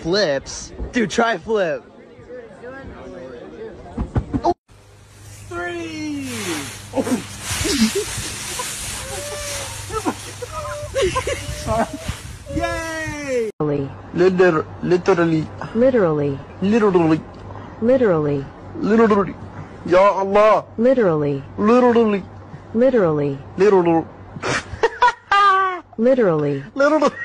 flips. Dude, try a flip. Oh. 3. Yay! Literally. Ya Allah. Literally. Literally.